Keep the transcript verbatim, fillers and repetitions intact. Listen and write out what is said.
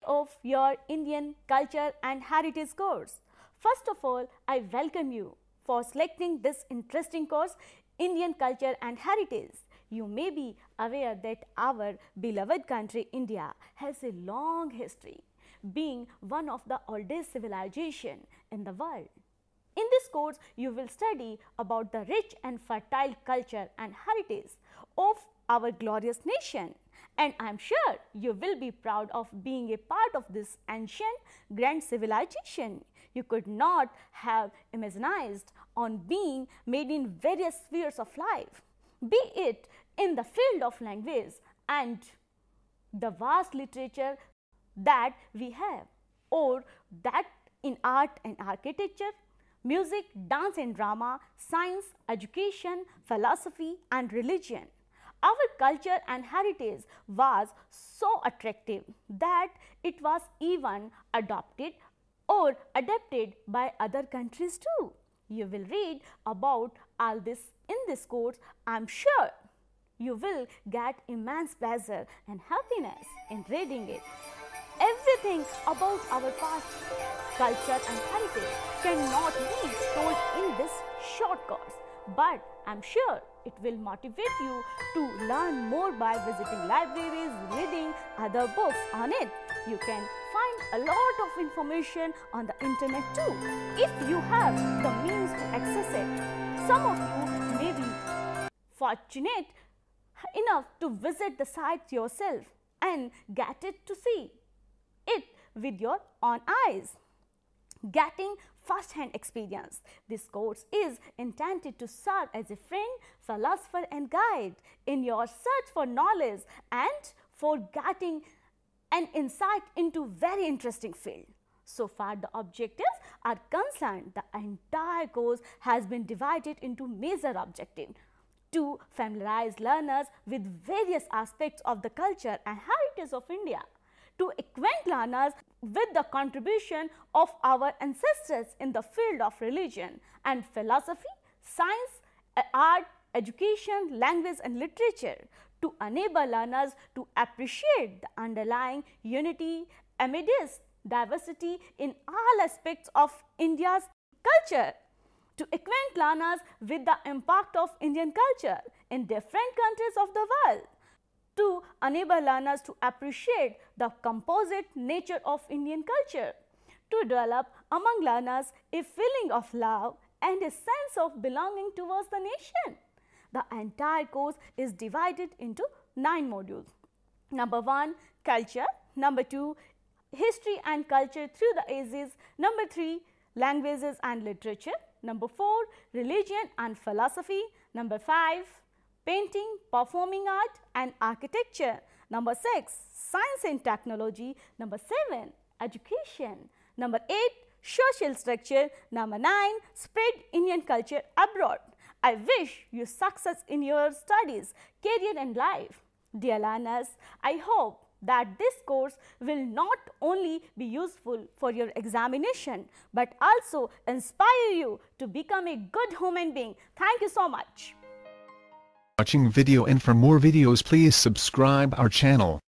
of your Indian Culture and Heritage course. First of all, I welcome you for selecting this interesting course, Indian Culture and Heritage. You may be aware that our beloved country India has a long history, being one of the oldest civilization in the world. In this course, you will study about the rich and fertile culture and heritage of our glorious nation. And I am sure you will be proud of being a part of this ancient grand civilization. You could not have imagined on being made in various spheres of life, be it in the field of language and the vast literature that we have, or that in art and architecture, music, dance and drama, science, education, philosophy and religion. Our culture and heritage was so attractive that it was even adopted or adapted by other countries too. You will read about all this in this course. I am sure you will get immense pleasure and happiness in reading it. Everything about our past culture and heritage cannot be told in this short course, but I am sure it will motivate you to learn more by visiting libraries, reading other books on it. You can find a lot of information on the internet too, if you have the means to access it. Some of you may be fortunate enough to visit the site yourself and get it to see it with your own eyes, getting first-hand experience. This course is intended to serve as a friend, philosopher and guide in your search for knowledge and for getting an insight into very interesting field. So far the objectives are concerned, the entire course has been divided into major objectives to familiarize learners with various aspects of the culture and heritage of India, to acquaint learners with the contribution of our ancestors in the field of religion and philosophy, science, art, education, language and literature, to enable learners to appreciate the underlying unity amidst diversity in all aspects of India's culture, to acquaint learners with the impact of Indian culture in different countries of the world, to enable learners to appreciate the composite nature of Indian culture, to develop among learners a feeling of love and a sense of belonging towards the nation. The entire course is divided into nine modules. Number one, culture. Number two, history and culture through the ages. Number three, languages and literature. Number four, religion and philosophy. Number five, painting, performing art and architecture. Number six, science and technology. Number seven, education. Number eight, social structure. Number nine, spread Indian culture abroad. I wish you success in your studies, career and life. Dear learners, I hope that this course will not only be useful for your examination, but also inspire you to become a good human being. Thank you so much. Watching video, and for more videos please subscribe our channel.